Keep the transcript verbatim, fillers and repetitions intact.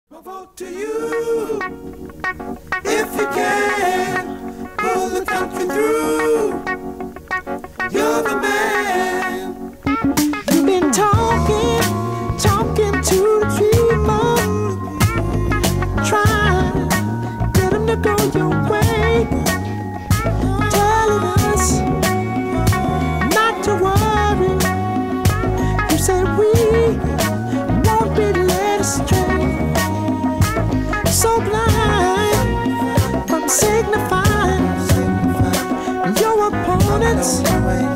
My vote to you, if you can, pull the country through. You're the man. You've been talking, talking to the people, trying to get them to go your way, telling us not to worry. You said we won't be led astray. So blind from signifying your opponents.